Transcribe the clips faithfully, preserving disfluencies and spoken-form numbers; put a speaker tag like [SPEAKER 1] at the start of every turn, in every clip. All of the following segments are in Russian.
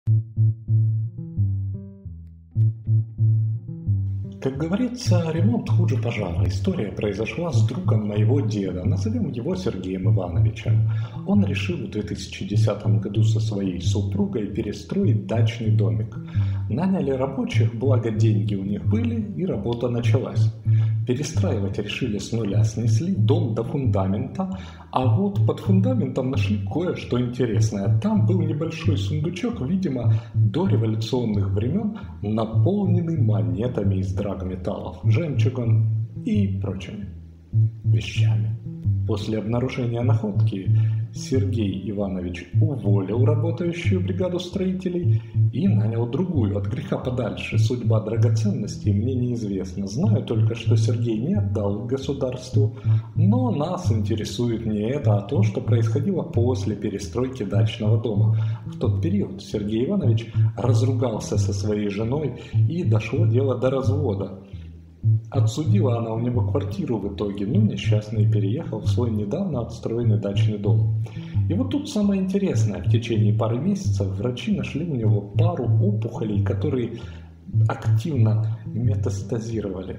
[SPEAKER 1] Как говорится, ремонт хуже пожара. История произошла с другом моего деда, назовем его Сергеем Ивановичем. Он решил в две тысячи десятом году со своей супругой перестроить дачный домик. Наняли рабочих, благо деньги у них были, и работа началась. Перестраивать решили с нуля, снесли дом до фундамента, а вот под фундаментом нашли кое-что интересное. Там был небольшой сундучок, видимо, до революционных времен, наполненный монетами из драгметаллов, жемчугом и прочими вещами. После обнаружения находки Сергей Иванович уволил работающую бригаду строителей и нанял другую, от греха подальше. Судьба драгоценностей мне неизвестна. Знаю только, что Сергей не отдал их государству, но нас интересует не это, а то, что происходило после перестройки дачного дома. В тот период Сергей Иванович разругался со своей женой, и дошло дело до развода. Отсудила она у него квартиру в итоге, но несчастный переехал в свой недавно отстроенный дачный дом. И вот тут самое интересное. В течение пары месяцев врачи нашли у него пару опухолей, которые активно метастазировали.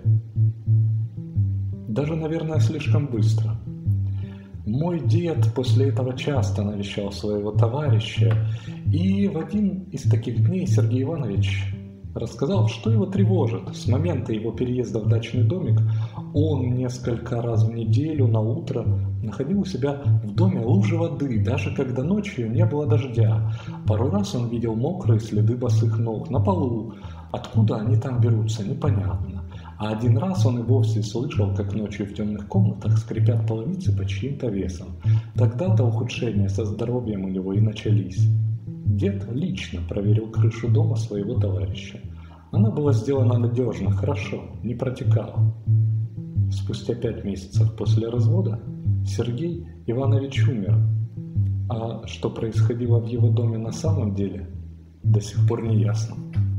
[SPEAKER 1] Даже, наверное, слишком быстро. Мой дед после этого часто навещал своего товарища, и в один из таких дней Сергей Иванович рассказал, что его тревожит. С момента его переезда в дачный домик он несколько раз в неделю на утро находил у себя в доме лужи воды, даже когда ночью не было дождя. Пару раз он видел мокрые следы босых ног на полу. Откуда они там берутся, непонятно. А один раз он и вовсе слышал, как ночью в темных комнатах скрипят половицы под чьим-то весом. Тогда-то ухудшения со здоровьем у него и начались. Дед лично проверил крышу дома своего товарища. Она была сделана надежно, хорошо, не протекала. Спустя пять месяцев после развода Сергей Иванович умер. А что происходило в его доме на самом деле, до сих пор не ясно.